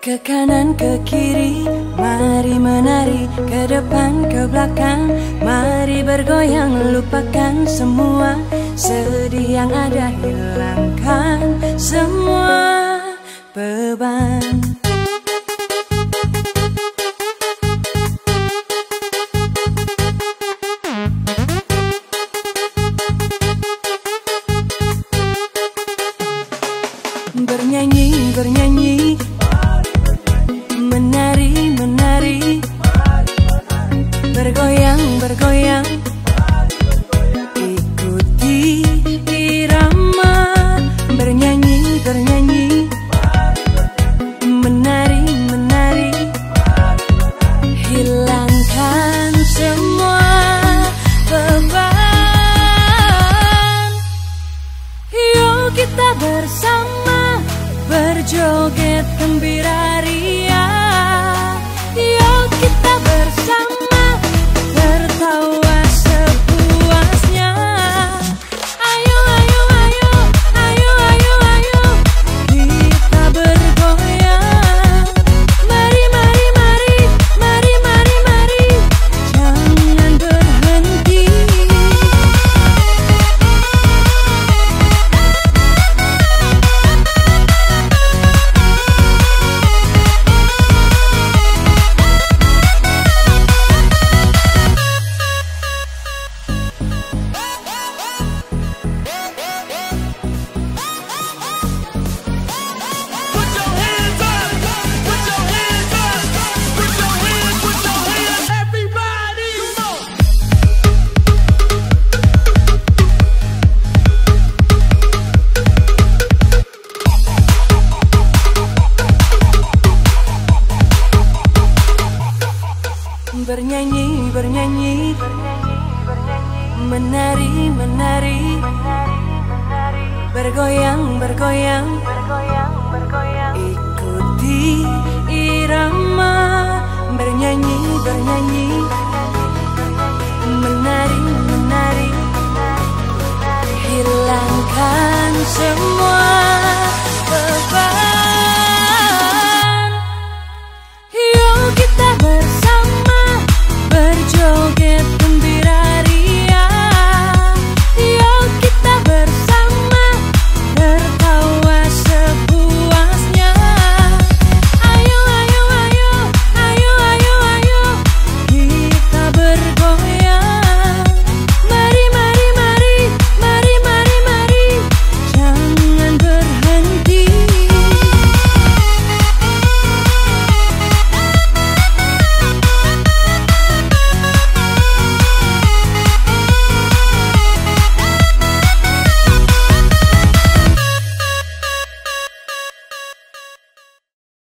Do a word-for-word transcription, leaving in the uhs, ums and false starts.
Ke kanan ke kiri, mari menari. Ke depan ke belakang, mari bergoyang. Lupakan semua sedih yang ada, hilangkan semua beban. Bernyanyi, bernyanyi, menari, menari, bergoyang, bergoyang, ikuti irama. Bernyanyi, bernyanyi, menari, menari, hilangkan semua beban. Yuk kita bersama berjoget gembira ria. Yuk kita bersama tertawa sepuasnya. Ayo, ayo, ayo, ayo, ayo, ayo, kita bergoyang. Mari, mari, mari, mari, mari, mari, jangan berhenti. Bernyanyi, bernyanyi, menari, menari, bergoyang, bergoyang, ikuti irama. Bernyanyi, bernyanyi, menari, menari, hilangkan semua beban.